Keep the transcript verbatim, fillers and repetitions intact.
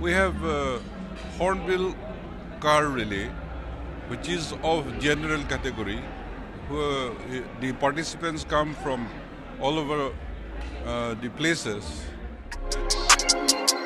we have uh, Hornbill car relay, which is of general category. Who, the participants come from all over uh, the places.